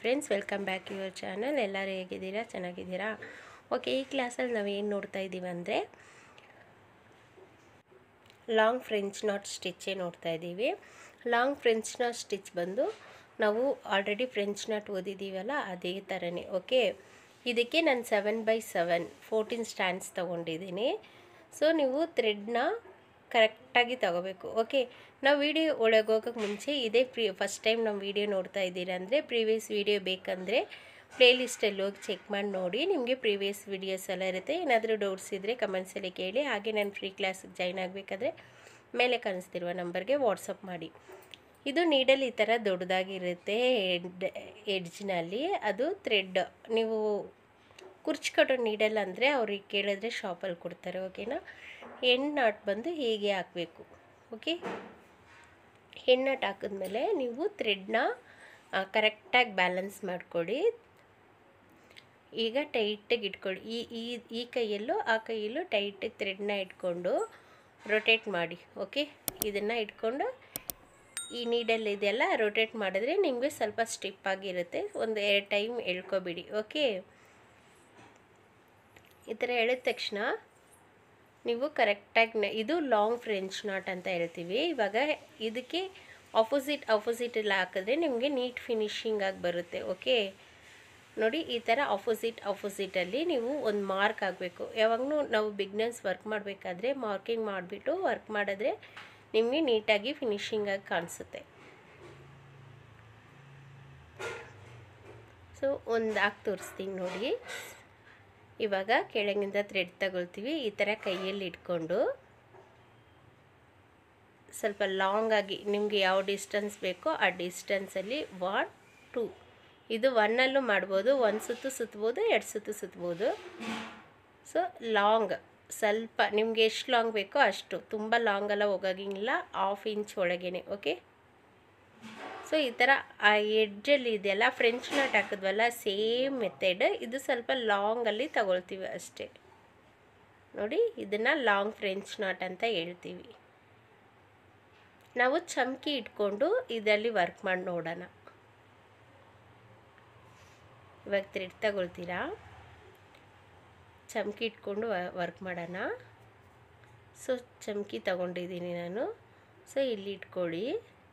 Friends, welcome back your channel. ಎಲ್ಲರೂ ಹೇಗಿದ್ದೀರಾ? ಚೆನ್ನಾಗಿದ್ದೀರಾ? ಓಕೆ, ಈ ಕ್ಲಾಸಲ್ಲಿ ನಾವು ಏನು ನೋಡ್ತಾ ಇದ್ದೀವಿ ಅಂದರೆ ಲಾಂಗ್ ಫ್ರೆಂಚ್ ನಾಟ್ ಸ್ಟಿಚ್ಚೇ ನೋಡ್ತಾ ಇದ್ದೀವಿ. ಲಾಂಗ್ ಫ್ರೆಂಚ್ ನಾಟ್ ಸ್ಟಿಚ್ ಬಂದು ನಾವು ಆಲ್ರೆಡಿ ಫ್ರೆಂಚ್ ನಾಟ್ ಓದಿದ್ದೀವಲ್ಲ, ಅದೇ ಥರನೇ. ಓಕೆ, ಇದಕ್ಕೆ ನಾನು 7x7 14 ಸ್ಟ್ಯಾಂಡ್ಸ್ ತೊಗೊಂಡಿದ್ದೀನಿ. ಸೊ ನೀವು ಥ್ರೆಡ್ನ ಕರೆಕ್ಟಾಗಿ ತಗೋಬೇಕು. ಓಕೆ, ನಾವು ವಿಡಿಯೋ ಒಳಗೆ ಹೋಗೋಕ್ಕೆ ಮುಂಚೆ ಇದೇ ಫಸ್ಟ್ ಟೈಮ್ ನಮ್ಮ ವಿಡಿಯೋ ನೋಡ್ತಾ ಇದ್ದೀರಾ ಅಂದರೆ ಪ್ರೀವಿಯಸ್ ವಿಡಿಯೋ ಬೇಕಂದರೆ ಪ್ಲೇಲಿಸ್ಟಲ್ಲಿ ಹೋಗಿ ಚೆಕ್ ಮಾಡಿ ನೋಡಿ. ನಿಮಗೆ ಪ್ರೀವಿಯಸ್ ವಿಡಿಯೋಸ್ ಎಲ್ಲ ಇರುತ್ತೆ. ಏನಾದರೂ ಡೌಟ್ಸ್ ಇದ್ದರೆ ಕಮೆಂಟ್ಸಲ್ಲಿ ಕೇಳಿ. ಹಾಗೆ ನಾನು ಫ್ರೀ ಕ್ಲಾಸಿಗೆ ಜಾಯ್ನ್ ಆಗಬೇಕಾದ್ರೆ ಮೇಲೆ ಕಾಣಿಸ್ತಿರುವ ನಂಬರ್ಗೆ ವಾಟ್ಸಪ್ ಮಾಡಿ. ಇದು ನೀಡಲ್ ಈ ಥರ ದೊಡ್ಡದಾಗಿರುತ್ತೆ ಎಡ್ಜ್ನಲ್ಲಿ. ಅದು ಥ್ರೆಡ್ ನೀವು ಕುರ್ಚ್ಕೊಟ್ಟೋ ನೀಡಲ್ ಅಂದರೆ ಅವ್ರಿಗೆ ಕೇಳಿದ್ರೆ ಶಾಪಲ್ಲಿ ಕೊಡ್ತಾರೆ. ಓಕೆನಾ? ಹೆಣ್ಣು ನಾಟ್ ಬಂದು ಹೀಗೆ ಹಾಕಬೇಕು. ಓಕೆ, ಹೆಣ್ಣು ನಾಟ್ ಹಾಕಿದ್ಮೇಲೆ ನೀವು ಥ್ರೆಡ್ನ ಕರೆಕ್ಟಾಗಿ ಬ್ಯಾಲೆನ್ಸ್ ಮಾಡಿಕೊಡಿ. ಈಗ ಟೈಟಾಗಿ ಇಟ್ಕೊಳ್ಳಿ. ಈ ಕೈಯಲ್ಲೂ ಆ ಕೈಯಲ್ಲೂ ಟೈಟಾಗಿ ಥ್ರೆಡ್ನ ಇಟ್ಕೊಂಡು ರೊಟೇಟ್ ಮಾಡಿ. ಓಕೆ, ಇದನ್ನು ಇಟ್ಕೊಂಡು ಈ ನೀಡಲ್ ಇದೆಲ್ಲ ರೊಟೇಟ್ ಮಾಡಿದ್ರೆ ನಿಮಗೆ ಸ್ವಲ್ಪ ಸ್ಟಿಪ್ ಆಗಿರುತ್ತೆ. ಒಂದು 2 ಟೈಮ್ ಎಳ್ಕೊಬಿಡಿ. ಓಕೆ, ಈ ಥರ ಎಳೆದ ತಕ್ಷಣ ನೀವು ಕರೆಕ್ಟಾಗಿ, ಇದು ಲಾಂಗ್ ಫ್ರೆಂಚ್ ನಾಟ್ ಅಂತ ಹೇಳ್ತೀವಿ. ಇವಾಗ ಇದಕ್ಕೆ ಆಪೋಸಿಟೆಲ್ಲ ಹಾಕಿದ್ರೆ ನಿಮಗೆ ನೀಟ್ ಫಿನಿಶಿಂಗ್ ಆಗಿ ಬರುತ್ತೆ. ಓಕೆ ನೋಡಿ, ಈ ಥರ ಆಪೋಸಿಟಲ್ಲಿ ನೀವು ಒಂದು ಮಾರ್ಕ್ ಆಗಬೇಕು. ಯಾವಾಗಲೂ ನಾವು ಬಿಗ್ನರ್ಸ್ ವರ್ಕ್ ಮಾಡಬೇಕಾದ್ರೆ ಮಾರ್ಕಿಂಗ್ ಮಾಡಿಬಿಟ್ಟು ವರ್ಕ್ ಮಾಡಿದ್ರೆ ನಿಮಗೆ ನೀಟಾಗಿ ಫಿನಿಶಿಂಗ್ ಆಗಿ ಕಾಣಿಸುತ್ತೆ. ಸೊ ಒಂದು ಹಾಕಿ ತೋರಿಸ್ತೀನಿ ನೋಡಿ. ಇವಾಗ ಕೆಳಗಿಂದ ಥ್ರೆಡ್ ತಗೊಳ್ತೀವಿ. ಈ ಥರ ಕೈಯಲ್ಲಿ ಇಟ್ಕೊಂಡು ಸ್ವಲ್ಪ ಲಾಂಗಾಗಿ ನಿಮಗೆ ಯಾವ ಡಿಸ್ಟೆನ್ಸ್ ಬೇಕೋ ಆ ಡಿಸ್ಟೆನ್ಸಲ್ಲಿ 1 2 ಇದು 1ಅಲ್ಲೂ ಮಾಡ್ಬೋದು. 1 ಸುತ್ತು ಸುತ್ಬೋದು, 2 ಸುತ್ತು ಸುತ್ಬೋದು. ಸೊ ಲಾಂಗ್ ಸ್ವಲ್ಪ ನಿಮಗೆ ಎಷ್ಟು ಲಾಂಗ್ ಬೇಕೋ ಅಷ್ಟು, ತುಂಬ ಲಾಂಗೆಲ್ಲ ಹೋಗೋಂಗಿಲ್ಲ, 1/2 ಇಂಚ್ ಒಳಗೇ. ಓಕೆ, ಸೊ ಈ ಥರ ಆ ಎಡ್ಜಲ್ಲಿ ಇದೆಯಲ್ಲ ಫ್ರೆಂಚ್ ನಾಟ್ ಹಾಕಿದ್ವಲ್ಲ, ಸೇಮ್ ಮೆಥಡ್. ಇದು ಸ್ವಲ್ಪ ಲಾಂಗಲ್ಲಿ ತಗೊಳ್ತೀವಿ ಅಷ್ಟೇ. ನೋಡಿ, ಇದನ್ನು ಲಾಂಗ್ ಫ್ರೆಂಚ್ ನಾಟ್ ಅಂತ ಹೇಳ್ತೀವಿ. ನಾವು ಚಮ್ಕಿ ಇಟ್ಕೊಂಡು ಇದರಲ್ಲಿ ವರ್ಕ್ ಮಾಡಿ ನೋಡೋಣ. ಇವಾಗ ಥ್ರೆಡ್ ತಗೊಳ್ತೀರಾ, ಚಮ್ಕಿ ಇಟ್ಕೊಂಡು ವರ್ಕ್ ಮಾಡೋಣ. ಸೊ ಚಮ್ಕಿ ತಗೊಂಡಿದ್ದೀನಿ ನಾನು. ಸೊ ಇಲ್ಲಿ ಇಟ್ಕೊಳ್ಳಿ.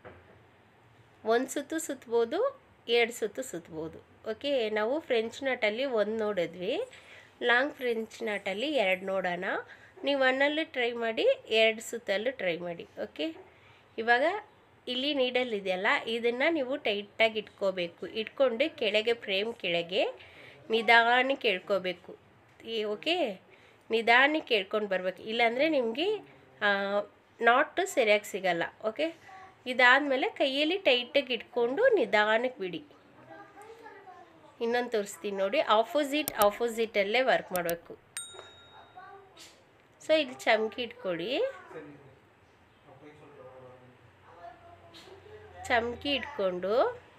1 ಸುತ್ತು ಸುತ್ಬೋದು, 2 ಸುತ್ತು ಸುತ್ಬೋದು. ಓಕೆ, ನಾವು ಫ್ರೆಂಚ್ ನಾಟಲ್ಲಿ 1 ನೋಡಿದ್ವಿ. ಲಾಂಗ್ ಫ್ರೆಂಚ್ ನಾಟಲ್ಲಿ 2 ನೋಡೋಣ. ನೀವು 1ಅಲ್ಲೂ ಟ್ರೈ ಮಾಡಿ, 2 ಸುತ್ತಲ್ಲೂ ಟ್ರೈ ಮಾಡಿ. ಓಕೆ, ಇವಾಗ ಇಲ್ಲಿ ನೀಡಲ್ ಇದೆಯಲ್ಲ, ಇದನ್ನು ನೀವು ಟೈಟಾಗಿ ಇಟ್ಕೋಬೇಕು. ಇಟ್ಕೊಂಡು ಕೆಳಗೆ ಫ್ರೇಮ್ ಕೆಳಗೆ ನಿಧಾನಕ್ಕೆ ಎಳ್ಕೋಬೇಕು. ಓಕೆ, ನಿಧಾನಕ್ಕೆ ಎಳ್ಕೊಂಡು ಬರಬೇಕು, ಇಲ್ಲಾಂದರೆ ನಿಮಗೆ ನಾಟು ಸರಿಯಾಗಿ ಸಿಗಲ್ಲ. ಓಕೆ, ಇದಾದಮೇಲೆ ಕೈಯಲ್ಲಿ ಟೈಟಾಗಿ ಇಟ್ಕೊಂಡು ನಿಧಾನಕ್ಕೆ ಬಿಡಿ. ಇನ್ನೊಂದು ತೋರಿಸ್ತೀನಿ ನೋಡಿ. ಆಪೋಸಿಟಲ್ಲೇ ವರ್ಕ್ ಮಾಡಬೇಕು. ಸೊ ಇಲ್ಲಿ ಚಮ್ಕಿ ಇಟ್ಕೊಳ್ಳಿ. ಚಮ್ಕಿ ಇಟ್ಕೊಂಡು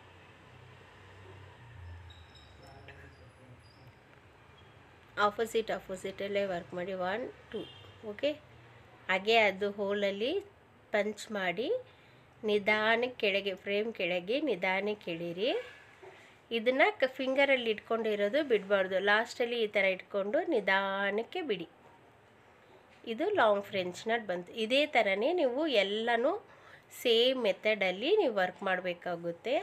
ಆಪೋಸಿಟಲ್ಲೇ ವರ್ಕ್ ಮಾಡಿ. 1 2. ಓಕೆ, ಹಾಗೆ ಅದು ಹೋಲಲ್ಲಿ ಪಂಚ್ ಮಾಡಿ ನಿಧಾನಕ್ಕೆ ಕೆಳಗೆ ಫ್ರೇಮ್ ಕೆಳಗೆ ನಿಧಾನಕ್ಕೆ ಎಳೀರಿ. ಇದನ್ನು ಫಿಂಗರಲ್ಲಿ ಇಟ್ಕೊಂಡಿರೋದು ಬಿಡಬಾರ್ದು. ಲಾಸ್ಟಲ್ಲಿ ಈ ಥರ ಇಟ್ಕೊಂಡು ನಿಧಾನಕ್ಕೆ ಬಿಡಿ. ಇದು ಲಾಂಗ್ ಫ್ರೆಂಚ್ ನಾಟ್ ಬಂತು. ಇದೇ ಥರನೇ ನೀವು ಎಲ್ಲನೂ ಸೇಮ್ ಮೆಥಡಲ್ಲಿ ನೀವು ವರ್ಕ್ ಮಾಡಬೇಕಾಗುತ್ತೆ.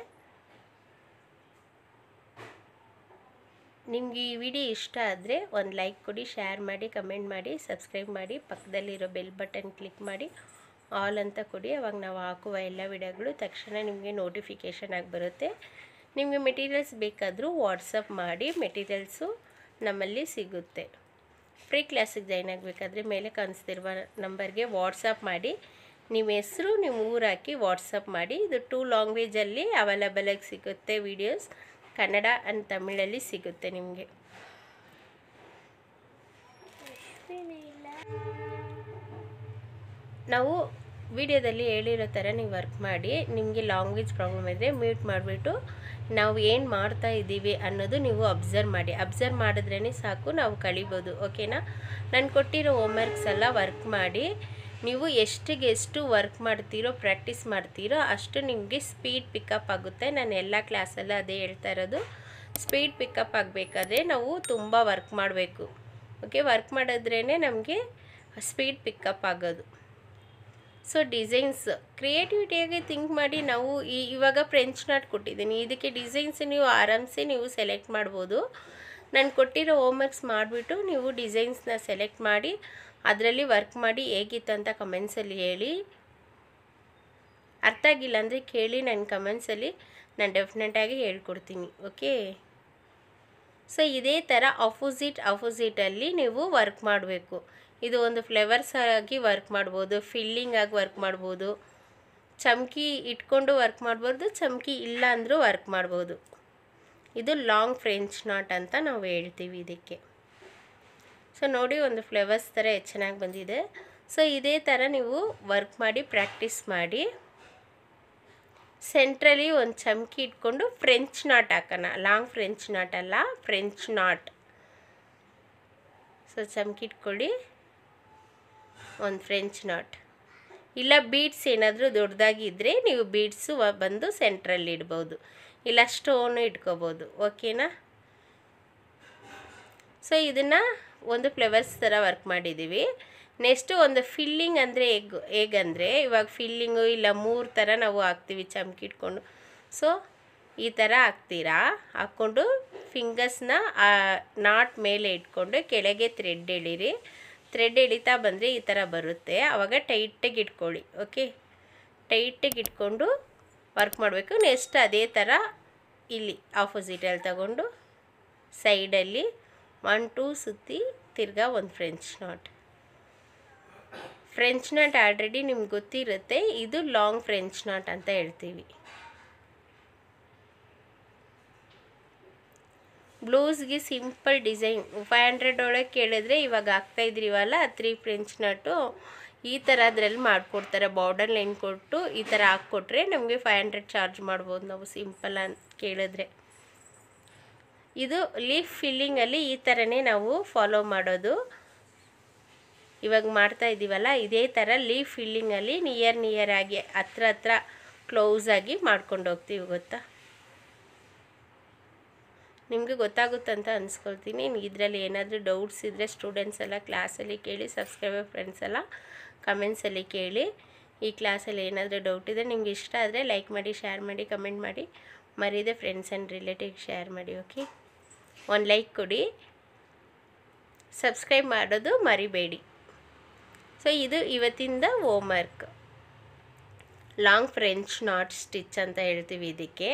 ನಿಮಗೆ ಈ ವಿಡಿಯೋ ಇಷ್ಟ ಆದರೆ ಒಂದು ಲೈಕ್ ಕೊಡಿ, ಶೇರ್ ಮಾಡಿ, ಕಮೆಂಟ್ ಮಾಡಿ, ಸಬ್ಸ್ಕ್ರೈಬ್ ಮಾಡಿ, ಪಕ್ಕದಲ್ಲಿರೋ ಬೆಲ್ ಬಟನ್ ಕ್ಲಿಕ್ ಮಾಡಿ ಆಲ್ ಅಂತ ಕೊಡಿ. ಅವಾಗ ನಾವು ಹಾಕುವ ಎಲ್ಲ ವಿಡಿಯೋಗಳು ತಕ್ಷಣ ನಿಮಗೆ ನೋಟಿಫಿಕೇಷನ್ ಆಗಿ ಬರುತ್ತೆ. ನಿಮಗೆ ಮೆಟೀರಿಯಲ್ಸ್ ಬೇಕಾದರೂ ವಾಟ್ಸಪ್ ಮಾಡಿ, ಮೆಟೀರಿಯಲ್ಸು ನಮ್ಮಲ್ಲಿ ಸಿಗುತ್ತೆ. ಫ್ರೀ ಕ್ಲಾಸಿಗೆ ಜಾಯ್ನ್ ಆಗಬೇಕಾದ್ರೆ ಮೇಲೆ ಕಾಣಿಸ್ತಿರುವ ನಂಬರ್ಗೆ ವಾಟ್ಸಪ್ ಮಾಡಿ. ನಿಮ್ಮ ಹೆಸರು, ನಿಮ್ಮ ಊರು ಹಾಕಿ ವಾಟ್ಸಪ್ ಮಾಡಿ. ಇದು 2 ಲ್ಯಾಂಗ್ವೇಜಲ್ಲಿ ಅವೈಲಬಲಾಗಿ ಸಿಗುತ್ತೆ. ವೀಡಿಯೋಸ್ ಕನ್ನಡ ಆ್ಯಂಡ್ ತಮಿಳಲ್ಲಿ ಸಿಗುತ್ತೆ ನಿಮಗೆ. ನಾವು ವಿಡಿಯೋದಲ್ಲಿ ಹೇಳಿರೋ ಥರ ನೀವು ವರ್ಕ್ ಮಾಡಿ. ನಿಮಗೆ ಲ್ಯಾಂಗ್ವೇಜ್ ಪ್ರಾಬ್ಲಮ್ ಇದ್ದರೆ ಮ್ಯೂಟ್ ಮಾಡಿಬಿಟ್ಟು ನಾವು ಏನು ಮಾಡ್ತಾ ಇದ್ದೀವಿ ಅನ್ನೋದು ನೀವು ಅಬ್ಸರ್ವ್ ಮಾಡಿ. ಅಬ್ಸರ್ವ್ ಮಾಡಿದ್ರೇ ಸಾಕು, ನಾವು ಕಲಿಬೋದು. ಓಕೆನಾ? ನಾನು ಕೊಟ್ಟಿರೋ ಹೋಮ್ವರ್ಕ್ಸ್ ಎಲ್ಲ ವರ್ಕ್ ಮಾಡಿ ನೀವು ಎಷ್ಟು ವರ್ಕ್ ಮಾಡ್ತೀರೋ ಪ್ರಾಕ್ಟೀಸ್ ಮಾಡ್ತೀರೋ ಅಷ್ಟು ನಿಮಗೆ ಸ್ಪೀಡ್ ಪಿಕಪ್ ಆಗುತ್ತೆ. ನಾನು ಎಲ್ಲ ಕ್ಲಾಸಲ್ಲೂ ಅದೇ ಹೇಳ್ತಾ ಇರೋದು. ಸ್ಪೀಡ್ ಪಿಕಪ್ ಆಗಬೇಕಾದ್ರೆ ನಾವು ತುಂಬ ವರ್ಕ್ ಮಾಡಬೇಕು. ಓಕೆ, ವರ್ಕ್ ಮಾಡಿದ್ರೇ ನಮಗೆ ಸ್ಪೀಡ್ ಪಿಕಪ್ ಆಗೋದು. ಸೊ ಡಿಸೈನ್ಸ್ ಕ್ರಿಯೇಟಿವಿಟಿಯಾಗಿ ಥಿಂಕ್ ಮಾಡಿ. ನಾವು ಇವಾಗ ಫ್ರೆಂಚ್ ನಾಟ್ ಕೊಟ್ಟಿದ್ದೀನಿ, ಇದಕ್ಕೆ ಡಿಸೈನ್ಸ್ ನೀವು ಆರಾಮ್ಸೆ ನೀವು ಸೆಲೆಕ್ಟ್ ಮಾಡ್ಬೋದು. ನಾನು ಕೊಟ್ಟಿರೋ ಹೋಮ್ವರ್ಕ್ಸ್ ಮಾಡಿಬಿಟ್ಟು ನೀವು ಡಿಸೈನ್ಸ್ನ ಸೆಲೆಕ್ಟ್ ಮಾಡಿ ಅದರಲ್ಲಿ ವರ್ಕ್ ಮಾಡಿ ಹೇಗಿತ್ತು ಅಂತ ಕಮೆಂಟ್ಸಲ್ಲಿ ಹೇಳಿ. ಅರ್ಥ ಆಗಿಲ್ಲ ಅಂದರೆ ಕೇಳಿ ನನ್ನ ಕಮೆಂಟ್ಸಲ್ಲಿ, ನಾನು ಡೆಫಿನೆಟಾಗಿ ಹೇಳ್ಕೊಡ್ತೀನಿ. ಓಕೆ, ಸೊ ಇದೇ ಥರ ಅಪೋಸಿಟಲ್ಲಿ ನೀವು ವರ್ಕ್ ಮಾಡಬೇಕು. ಇದು ಒಂದು ಫ್ಲೇವರ್ಸ್ ಆಗಿ ವರ್ಕ್ ಮಾಡ್ಬೋದು, ಫಿಲ್ಲಿಂಗ್ ಆಗಿ ವರ್ಕ್ ಮಾಡ್ಬೋದು, ಚಮಕಿ ಇಟ್ಕೊಂಡು ವರ್ಕ್ ಮಾಡ್ಬೋದು, ಚಮಕಿ ಇಲ್ಲ ಅಂದರೂ ವರ್ಕ್ ಮಾಡ್ಬೋದು. ಇದು ಲಾಂಗ್ ಫ್ರೆಂಚ್ ನಾಟ್ ಅಂತ ನಾವು ಹೇಳ್ತೀವಿ ಇದಕ್ಕೆ. ಸೊ ನೋಡಿ, ಒಂದು ಫ್ಲೇವರ್ಸ್ ಥರ ಎಷ್ಟು ಚೆನ್ನಾಗಿ ಬಂದಿದೆ. ಸೊ ಇದೇ ಥರ ನೀವು ವರ್ಕ್ ಮಾಡಿ ಪ್ರಾಕ್ಟೀಸ್ ಮಾಡಿ. ಸೆಂಟ್ರಲ್ಲಿ ಒಂದು ಚಮಕಿ ಇಟ್ಕೊಂಡು ಫ್ರೆಂಚ್ ನಾಟ್ ಹಾಕೋಣ. ಲಾಂಗ್ ಫ್ರೆಂಚ್ ನಾಟ್ ಅಲ್ಲ, ಫ್ರೆಂಚ್ ನಾಟ್. ಸೊ ಚಮಕಿ ಇಟ್ಕೊಳ್ಳಿ, ಒಂದು ಫ್ರೆಂಚ್ ನಾಟ್. ಇಲ್ಲ ಬೀಡ್ಸ್ ಏನಾದರೂ ದೊಡ್ಡದಾಗಿದ್ದರೆ ನೀವು ಬೀಡ್ಸು ಬಂದು ಸೆಂಟ್ರಲ್ಲಿ ಇಡ್ಬೋದು, ಇಲ್ಲ ಸ್ಟೋನು ಇಟ್ಕೋಬೋದು. ಓಕೆನಾ? ಸೊ ಇದನ್ನು ಒಂದು ಫ್ಲೇವರ್ಸ್ ಥರ ವರ್ಕ್ ಮಾಡಿದ್ದೀವಿ. ನೆಕ್ಸ್ಟು ಒಂದು ಫಿಲ್ಲಿಂಗ್ ಅಂದರೆ ಹೇಗಂದರೆ, ಇವಾಗ ಫಿಲ್ಲಿಂಗು ಇಲ್ಲ 3 ಥರ ನಾವು ಹಾಕ್ತೀವಿ ಚಮಕಿ ಇಟ್ಕೊಂಡು. ಸೊ ಈ ಥರ ಹಾಕ್ತೀರಾ, ಹಾಕ್ಕೊಂಡು ಫಿಂಗರ್ಸ್ನ ನಾಟ್ ಮೇಲೆ ಇಟ್ಕೊಂಡು ಕೆಳಗೆ ಥ್ರೆಡ್ ಎಳೀರಿ. ಥ್ರೆಡ್ ಎಳಿತಾ ಬಂದರೆ ಈ ಥರ ಬರುತ್ತೆ. ಆವಾಗ ಟೈಟಾಗಿ ಇಟ್ಕೊಳ್ಳಿ. ಓಕೆ, ಟೈಟಾಗಿ ಇಟ್ಕೊಂಡು ವರ್ಕ್ ಮಾಡಬೇಕು. ನೆಕ್ಸ್ಟ್ ಅದೇ ಥರ ಇಲ್ಲಿ ಆಪೋಸಿಟಲ್ಲಿ ತಗೊಂಡು ಸೈಡಲ್ಲಿ 1-2 ಸುತ್ತಿ ತಿರ್ಗಾ ಒಂದು French knot. French knot already ನಿಮ್ಗೆ ಗೊತ್ತಿರುತ್ತೆ, ಇದು ಲಾಂಗ್ ಫ್ರೆಂಚ್ ನಾಟ್ ಅಂತ ಹೇಳ್ತೀವಿ. ಬ್ಲೌಸ್ಗೆ ಸಿಂಪಲ್ ಡಿಸೈನ್ 500 ಒಳಗೆ ಕೇಳಿದ್ರೆ ಇವಾಗ ಹಾಕ್ತಾಯಿದ್ರಿವಲ್ಲ 3 ಫ್ರೆಂಚ್ ನಾಟು, ಈ ಥರ ಅದರಲ್ಲಿ ಮಾಡಿಕೊಡ್ತಾರೆ. ಬಾರ್ಡರ್ ಲೈನ್ ಕೊಟ್ಟು ಈ ಥರ ಹಾಕ್ಕೊಟ್ರೆ ನಮಗೆ 500 ಚಾರ್ಜ್ ಮಾಡ್ಬೋದು ನಾವು ಸಿಂಪಲ್ ಅಂತ ಕೇಳಿದ್ರೆ. ಇದು ಲೀಫ್ ಫಿಲ್ಲಿಂಗಲ್ಲಿ ಈ ಥರನೇ ನಾವು ಫಾಲೋ ಮಾಡೋದು. ಇವಾಗ ಮಾಡ್ತಾ ಇದ್ದೀವಲ್ಲ ಇದೇ ಥರ ಲೀಫ್ ಫಿಲ್ಲಿಂಗಲ್ಲಿ ನಿಯರ್ ಆಗಿ ಹತ್ರ ಕ್ಲೋಸ್ ಆಗಿ ಮಾಡ್ಕೊಂಡು ಹೋಗ್ತೀವಿ. ಗೊತ್ತಾ? ನಿಮಗೆ ಗೊತ್ತಾಗುತ್ತಂತ ಅನ್ಸ್ಕೊಳ್ತೀನಿ. ಇದರಲ್ಲಿ ಏನಾದರೂ ಡೌಟ್ಸ್ ಇದ್ದರೆ ಸ್ಟೂಡೆಂಟ್ಸ್ ಎಲ್ಲ ಕ್ಲಾಸಲ್ಲಿ ಕೇಳಿ, ಸಬ್ಸ್ಕ್ರೈಬರ್ ಫ್ರೆಂಡ್ಸ್ ಎಲ್ಲ ಕಮೆಂಟ್ಸಲ್ಲಿ ಕೇಳಿ. ಈ ಕ್ಲಾಸಲ್ಲಿ ಏನಾದರೂ ಡೌಟ್ ಇದೆ ನಿಮ್ಗೆ ಇಷ್ಟ ಆದರೆ ಲೈಕ್ ಮಾಡಿ, ಶೇರ್ ಮಾಡಿ, ಕಮೆಂಟ್ ಮಾಡಿ, ಮರೀದೆ ಫ್ರೆಂಡ್ಸ್ ಆ್ಯಂಡ್ ರಿಲೇಟಿವ್ ಶೇರ್ ಮಾಡಿ. ಓಕೆ, ಒಂದು ಲೈಕ್ ಕೊಡಿ, ಸಬ್ಸ್ಕ್ರೈಬ್ ಮಾಡೋದು ಮರಿಬೇಡಿ. ಸೊ ಇದು ಇವತ್ತಿಂದ homework. Long French knot stitch ಅಂತ ಹೇಳ್ತೀವಿ ಇದಕ್ಕೆ.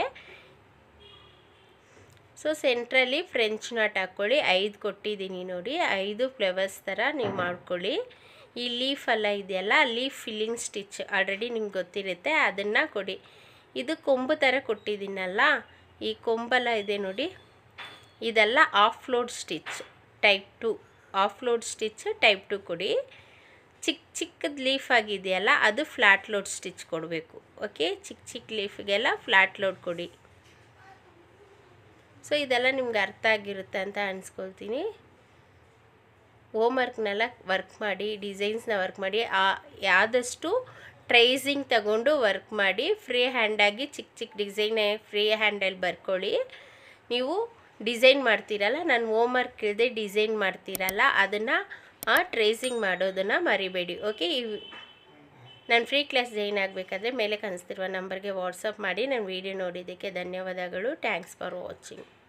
ಸೊ ಸೆಂಟ್ರಲ್ಲಿ ಫ್ರೆಂಚ್ ನಾಟ್ ಹಾಕ್ಕೊಳ್ಳಿ. 5 ಕೊಟ್ಟಿದ್ದೀನಿ ನೋಡಿ, 5 ಫ್ಲೇವರ್ಸ್ ಥರ ನೀವು ಮಾಡ್ಕೊಳ್ಳಿ. ಈ ಲೀಫ್ ಎಲ್ಲ ಇದೆಯಲ್ಲ, ಲೀಫ್ ಫಿಲ್ಲಿಂಗ್ ಸ್ಟಿಚ್ ಆಲ್ರೆಡಿ ನಿಮ್ಗೆ ಗೊತ್ತಿರುತ್ತೆ, ಅದನ್ನು ಕೊಡಿ. ಇದು ಕೊಂಬು ಥರ ಕೊಟ್ಟಿದ್ದೀನಲ್ಲ, ಈ ಕೊಂಬೆಲ್ಲ ಇದೆ ನೋಡಿ, ಇದೆಲ್ಲ off load stitch type 2. Off load stitch type 2 ಕೊಡಿ. ಚಿಕ್ಕದು ಲೀಫ್ ಆಗಿದೆಯಲ್ಲ ಅದು ಫ್ಲ್ಯಾಟ್ ಲೋಡ್ ಸ್ಟಿಚ್ ಕೊಡಬೇಕು. ಓಕೆ, ಚಿಕ್ಕ ಲೀಫಿಗೆಲ್ಲ ಫ್ಲ್ಯಾಟ್ ಲೋಡ್ ಕೊಡಿ. ಸೊ ಇದೆಲ್ಲ ನಿಮ್ಗೆ ಅರ್ಥ ಆಗಿರುತ್ತೆ ಅಂತ ಅನ್ಸ್ಕೊಳ್ತೀನಿ. ಹೋಮ್ವರ್ಕ್ನೆಲ್ಲ ವರ್ಕ್ ಮಾಡಿ, ಡಿಸೈನ್ಸ್ನ ವರ್ಕ್ ಮಾಡಿ, ಆದಷ್ಟು ಟ್ರೇಸಿಂಗ್ ತಗೊಂಡು ವರ್ಕ್ ಮಾಡಿ. ಫ್ರೀ ಹ್ಯಾಂಡಾಗಿ ಚಿಕ್ಕ ಡಿಸೈನ್ ಫ್ರೀ ಹ್ಯಾಂಡಲ್ಲಿ ಬರ್ಕೊಳ್ಳಿ. ನೀವು ಡಿಸೈನ್ ಮಾಡ್ತೀರಲ್ಲ, ನಾನು ಹೋಮ್ವರ್ಕ್ ಇಲ್ಲದೆ ಡಿಸೈನ್ ಮಾಡ್ತೀರಲ್ಲ, ಅದನ್ನು ಟ್ರೇಸಿಂಗ್ ಮಾಡೋದನ್ನು ಮರಿಬೇಡಿ. ಓಕೆ, ನಾನು ಫ್ರೀ ಕ್ಲಾಸ್ ಜಾಯಿನ್ ಆಗಬೇಕಾದ್ರೆ ಮೇಲೆ ಕಾಣಿಸ್ತಿರುವ ನಂಬರ್ಗೆ ವಾಟ್ಸಪ್ ಮಾಡಿ. ನಾನು ವೀಡಿಯೋ ನೋಡಿದ್ದಕ್ಕೆ ಧನ್ಯವಾದಗಳು. Thanks for watching.